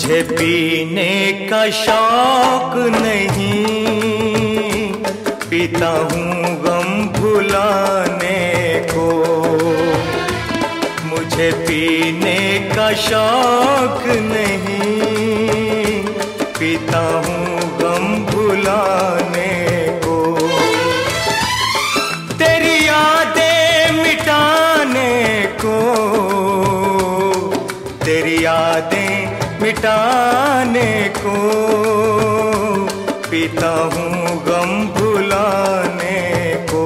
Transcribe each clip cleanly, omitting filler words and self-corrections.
मुझे पीने का शौक नहीं, पीता हूँ गम भुलाने को। मुझे पीने का शौक नहीं, पीता हूँ गम भुलाने को। तेरी यादें मिटाने को, तेरी यादें मिटाने को, पीता हूँ गम भुलाने को।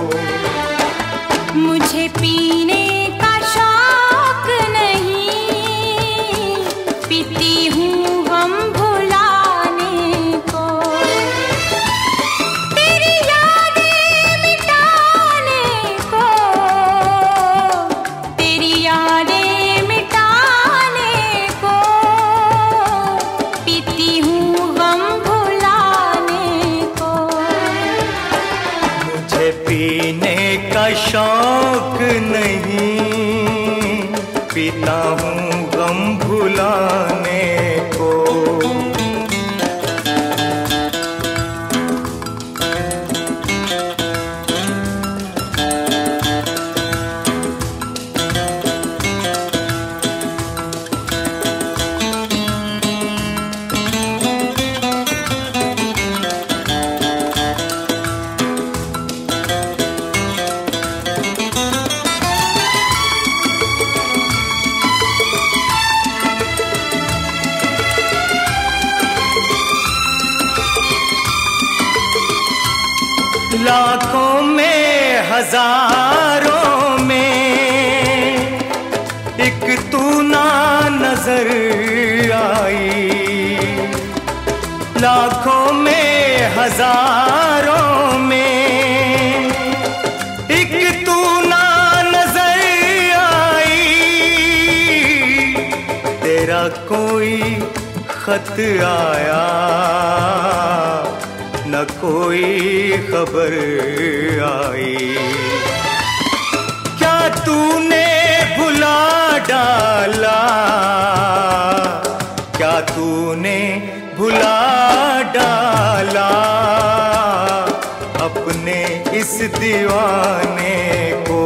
मुझे पीने का शौक नहीं, पीती हूँ गम भुलाने को। तेरी यादें मिटाने को, तेरी यादें मिटाने को, पीती हूँ गम भुलाने को। मुझे पीने का शौक नहीं, पीता हूँ गम भुलाने को। लाखों में हजारों में एक तू ना नजर आई। लाखों में हजारों में एक तू ना नजर आई। तेरा कोई खत आया न कोई खबर आई। क्या तूने भुला डाला, क्या तूने भुला डाला अपने इस दीवाने को।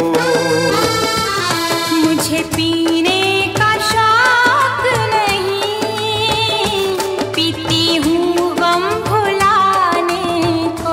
मुझे पीने का शौक नहीं, पीती हूँ गम भुलाने को।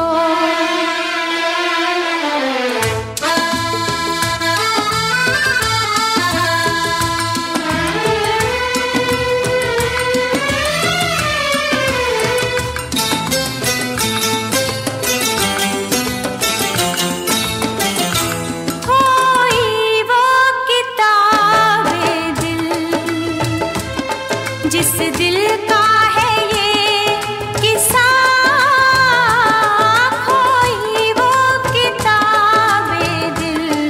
कोई वो किताबे दिल, जिस दिल का है ये किस्सा। कोई वो किताबे दिल,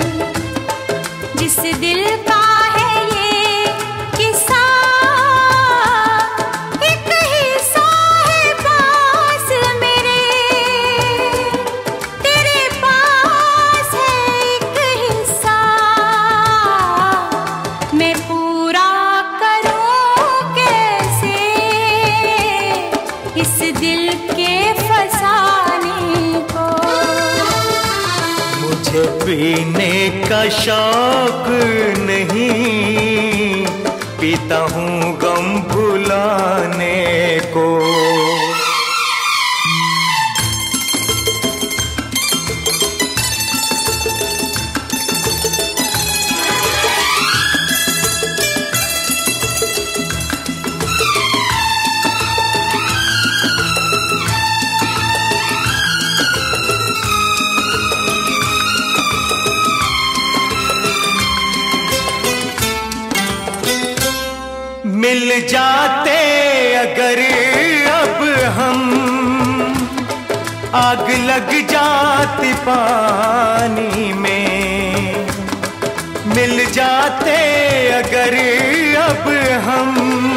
जिस दिल का है ये किस्सा। एक हिस्सा है पास मेरे, तेरे पास है एक हिस्सा। मैं पूरा करूं कैसे इस दिल के फसाने को। मुझे पीने का शौक नहीं, पीता हूँ गम भुलाने को। मिल जाते अगर अब हम, आग लग जाती पानी में। मिल जाते अगर अब हम,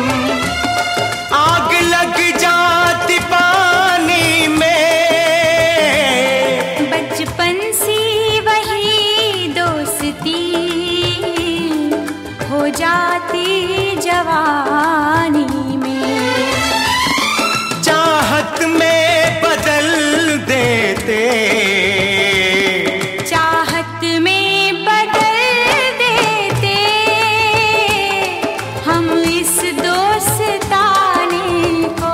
आग लग जाती पानी में। बचपन सी वही दोस्ती हो जाती जवानी में। चाहत में बदल देते, चाहत में बदल देते हम इस दोस्तानी को।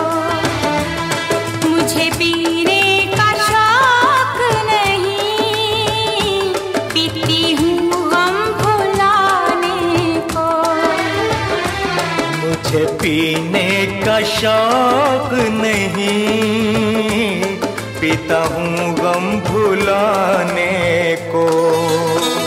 मुझे पीने का शौक नहीं, पीती हूँ गम भुलाने को। मुझे पीने का शौक नहीं, पीता हूँ गम भुलाने को।